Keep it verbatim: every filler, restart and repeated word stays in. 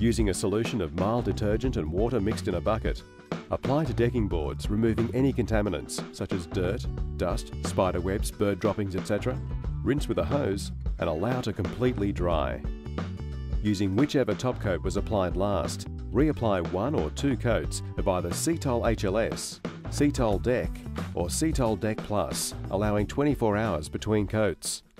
Using a solution of mild detergent and water mixed in a bucket, apply to decking boards, removing any contaminants such as dirt, dust, spider webs, bird droppings, et cetera. Rinse with a hose and allow to completely dry. Using whichever top coat was applied last, reapply one or two coats of either Ceetol H L S, Ceetol Deck or Ceetol Deck Plus, allowing twenty-four hours between coats.